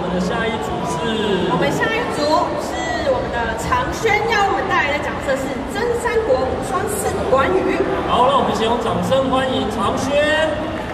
们的下一组是？ 我们下一组是我们的长轩，要我们带来的角色是真三国无双4的关羽。 好，让我们先用掌声欢迎长轩。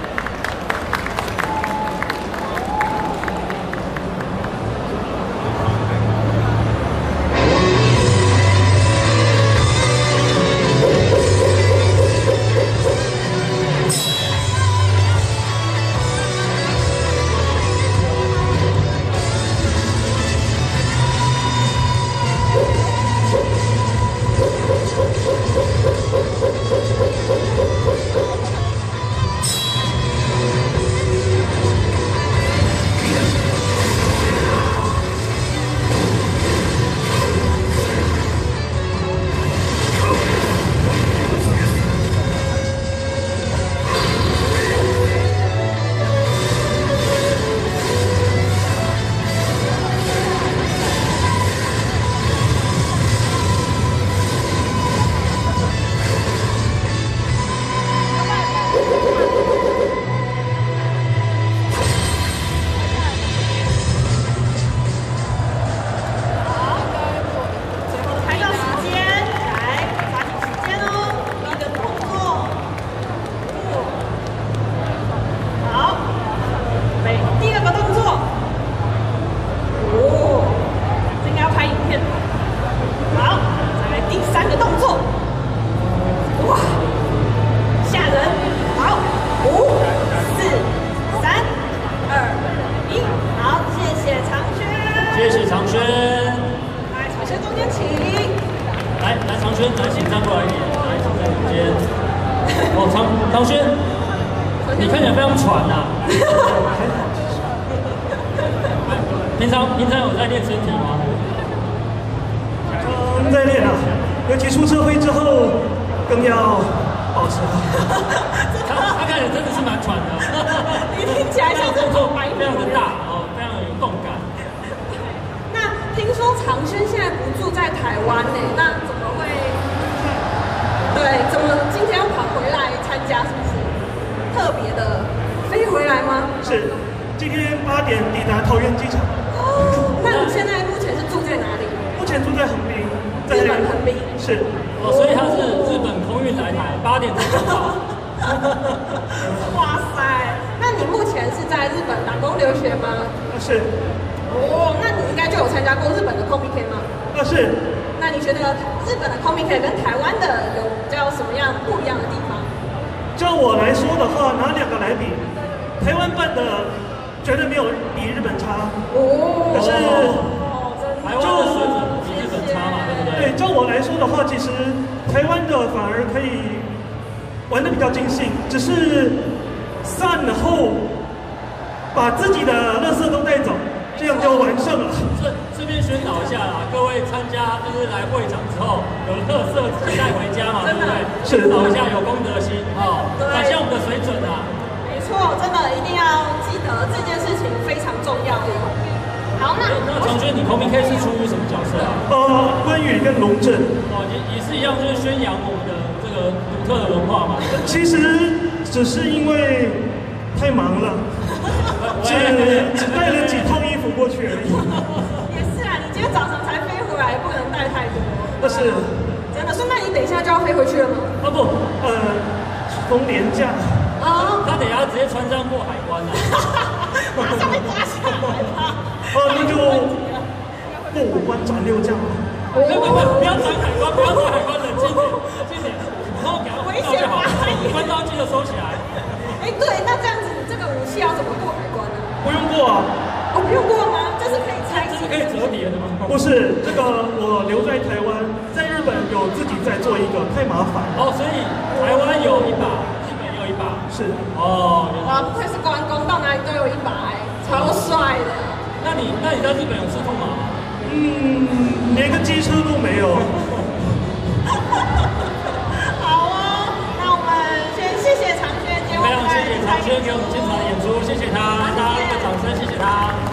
谢谢长轩。 来，长轩中间请。 来，长轩，来，请站过来一点，来，请在中间。哦，长轩，你看起来非常喘呐。平常有在练身体吗？ 在练啊，尤其出社会之后，更要保持好。 他看起来真的是蛮喘的。 你听起来像动作非常的大哦，非常有动感。 听说长轩现在不住在台湾呢，那怎么会？对，怎么今天要跑回来参加？是不是特别的飞回来吗？ 是，今天8点抵达桃园机场。 哦，那你现在目前是住在哪里？ 目前住在横滨， 日本横滨。 是。 哦，所以他是日本空运来台，8点才到。 哇塞，那你目前是在日本打工留学吗？ 是。 哦，那你应该就有参加过日本的 Comic-Con 吗？ 是。 那你觉得日本的 Comic-Con 跟台湾的有叫什么样不一样的地方？ 就我来说的话，拿2个来比，台湾办的绝对没有比日本差。 哦。 可是， 台湾的水准比日本差嘛，对不对？ 对，就我来说的话，其实台湾的反而可以玩得比较尽兴，只是散后把自己的垃圾都带走。这样就完胜了。 这边宣导一下啦，各位参加就是来会场之后，有垃圾自己带回家嘛，对不对？宣导一下有公德心哦，展现我们的水准啊。 没错，真的一定要记得这件事情非常重要的。好，那长轩，你 Comic-Con 是出于什么角色啊？ 关羽跟龙正。 哦，也是一样，就是宣扬我们的这个独特的文化嘛。 其实只是因为太忙了。只带了几套衣服过去而已。 也是啊，你今天早上才飞回来，不能带太多。 是。 真的是？那你等一下就要飞回去了吗？ 不，封年假。 他等一下直接穿上过海关了。 马上被抓下来吧。 那就过5关斩6将了。 不要转海关，不要转海关，冷静点，冷静点。然后给他关刀就好，关刀记得收起来。 对，那这样子，这个武器要怎么过海关呢？ 不用过啊。 不用过吗？这是可以拆， 这是可以折叠的吗？ 不是，这个我留在台湾，在日本有自己在做一个，太麻烦。 哦，所以台湾有1把，日本有1把。 是。 哦， 哇，不愧是关公，到哪里都有1把，超帅的。 那你在日本有吃兔马吗？ 连个机车都没有。 好哦，那我们先谢谢长轩， 非常谢谢长轩给我们现场的演出，谢谢他，大家一个掌声，谢谢他。